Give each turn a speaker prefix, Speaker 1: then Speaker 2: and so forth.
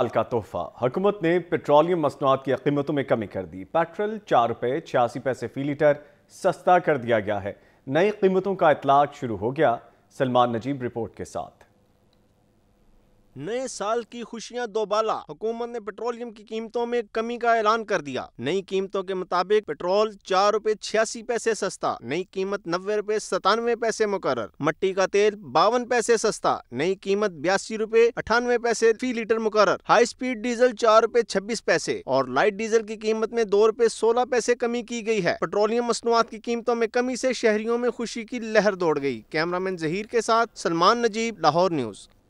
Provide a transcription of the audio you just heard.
Speaker 1: साल का तोहफा। हुकूमत ने पेट्रोलियम मसनूआत की कीमतों में कमी कर दी। पेट्रोल 4 रुपये 86 पैसे फी लीटर सस्ता कर दिया गया है। नई कीमतों का इतलाक शुरू हो गया। सलमान नजीब रिपोर्ट के साथ।
Speaker 2: नए साल की खुशियां दोबाला। हुकूमत ने पेट्रोलियम की कीमतों में कमी का ऐलान कर दिया। नई कीमतों के मुताबिक पेट्रोल 4 रुपए 86 पैसे सस्ता, नई कीमत 90 रुपए 97 पैसे मुकर्रर। मट्टी का तेल 52 पैसे सस्ता, नई कीमत 82 रुपए 98 पैसे फी लीटर मुकर्रर। हाई स्पीड डीजल 4 रुपए 26 पैसे और लाइट डीजल की कीमत में 2 रुपए 16 पैसे कमी की गई है। पेट्रोलियम मसनूआत की कीमतों में कमी से शहरियों में खुशी की लहर दौड़ गई। कैमरामैन जहीर के साथ सलमान नजीब, लाहौर न्यूज।